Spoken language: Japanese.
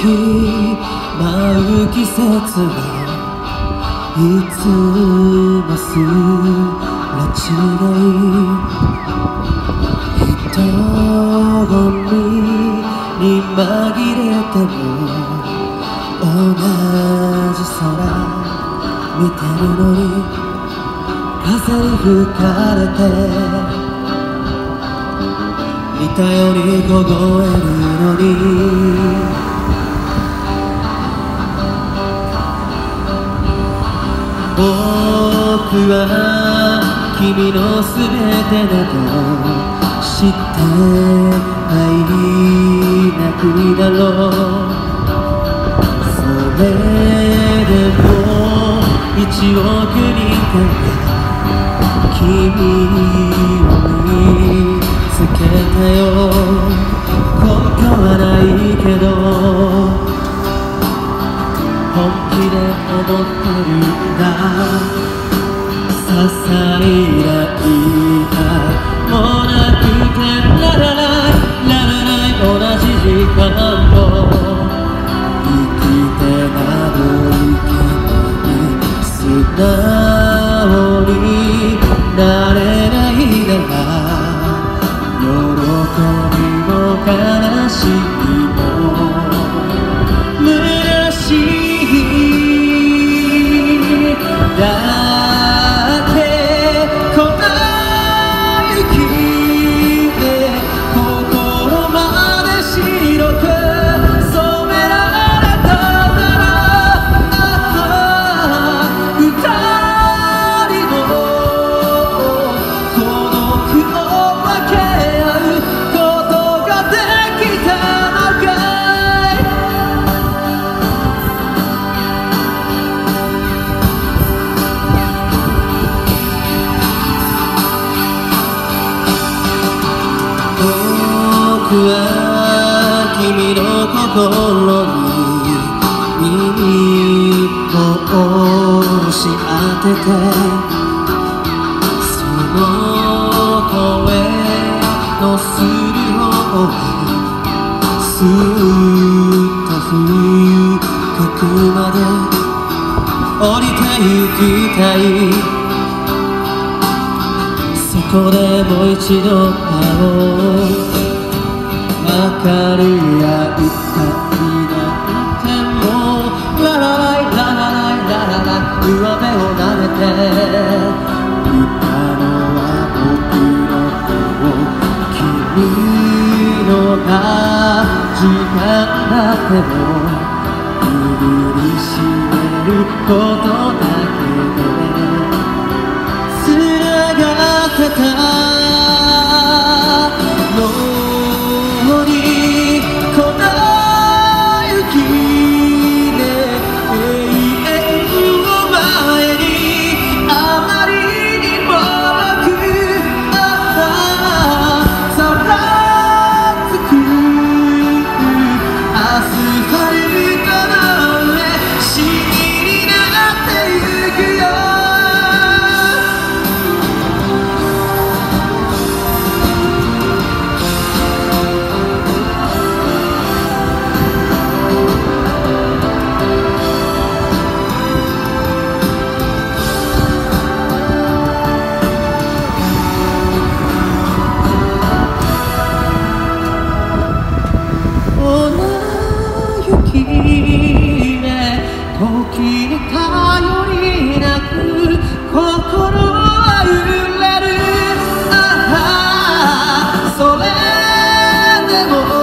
舞う季節はいつもすれ違い、人混みに紛れても同じ空見てるのに、風に吹かれて似たように凍えるのに、僕は君のすべてだと知ってはいなくだろう。それでも1億人君を見つけたよ。根拠はないけど本気で思ってるんだ。些細な言い合いもなくてララライララライ、同じ時間を生きてなどいけない、素直になれないなら喜びも悲しみも虚しいだって粉雪で心まで白く染められたなら、二人の孤独を分け合うことができたのかい。僕は君の心に耳を押し当てて、その声のする方にすっと深くまで降りてゆきたい。そこでもう一度会おう。分かり合いたいなんてもララライララライララライ、上辺を撫でていたのは僕の方、君のな時間だけを握りしめることだけでつながってたのに、粉雪で永遠を前にあまりにもくざらつくアスファルトの上、シミになってゆくよ。時に頼りなく心は揺れる、それでも